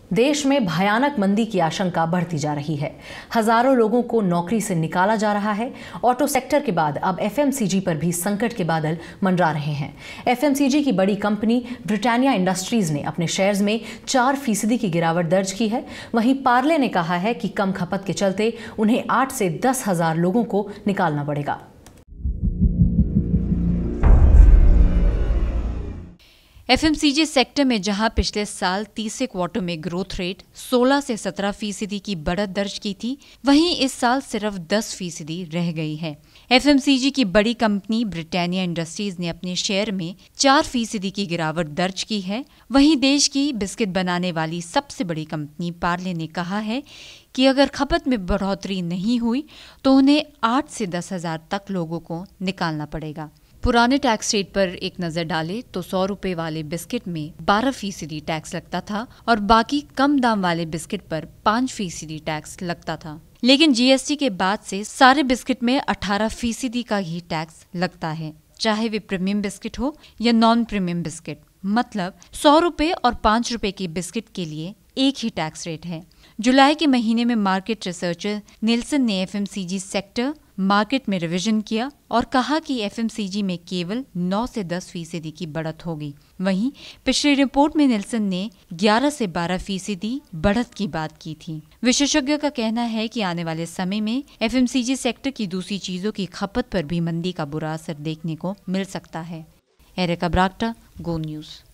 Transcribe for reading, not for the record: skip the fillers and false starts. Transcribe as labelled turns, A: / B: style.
A: देश में भयानक मंदी की आशंका बढ़ती जा रही है। हजारों लोगों को नौकरी से निकाला जा रहा है। ऑटो सेक्टर के बाद अब एफएमसीजी पर भी संकट के बादल मंडरा रहे हैं। एफएमसीजी की बड़ी कंपनी ब्रिटानिया इंडस्ट्रीज ने अपने शेयर्स में 4% की गिरावट दर्ज की है। वहीं पार्ले ने कहा है कि कम खपत के चलते उन्हें 8 से 10 हजार लोगों को निकालना पड़ेगा।
B: एफएमसीजी सेक्टर में जहां पिछले साल तीसरे क्वार्टर में ग्रोथ रेट 16 से 17% की बढ़त दर्ज की थी, वहीं इस साल सिर्फ 10% रह गई है। एफएमसीजी की बड़ी कंपनी ब्रिटानिया इंडस्ट्रीज ने अपने शेयर में 4% की गिरावट दर्ज की है। वहीं देश की बिस्किट बनाने वाली सबसे बड़ी कंपनी पार्ले ने कहा है कि अगर खपत में बढ़ोतरी नहीं हुई तो उन्हें 8 से 10 हजार तक लोगों को निकालना पड़ेगा। पुराने टैक्स रेट पर एक नजर डालें तो 100 रुपए वाले बिस्किट में 12% टैक्स लगता था और बाकी कम दाम वाले बिस्किट पर 5% टैक्स लगता था। लेकिन जीएसटी के बाद से सारे बिस्किट में 18% का ही टैक्स लगता है, चाहे वे प्रीमियम बिस्किट हो या नॉन प्रीमियम बिस्किट। मतलब 100 रुपए और 5 रुपए के बिस्किट के लिए एक ही टैक्स रेट है। जुलाई के महीने में मार्केट रिसर्चर निल्सन ने एफएमसीजी सेक्टर मार्केट में रिवीजन किया और कहा कि एफएमसीजी में केवल 9 से 10% की बढ़त होगी। वहीं पिछली रिपोर्ट में निल्सन ने 11 से 12% बढ़त की बात की थी। विशेषज्ञों का कहना है कि आने वाले समय में एफएमसीजी सेक्टर की दूसरी चीजों की खपत पर भी मंदी का बुरा असर देखने को मिल सकता है। एरिका ब्राक्टा, गो न्यूज।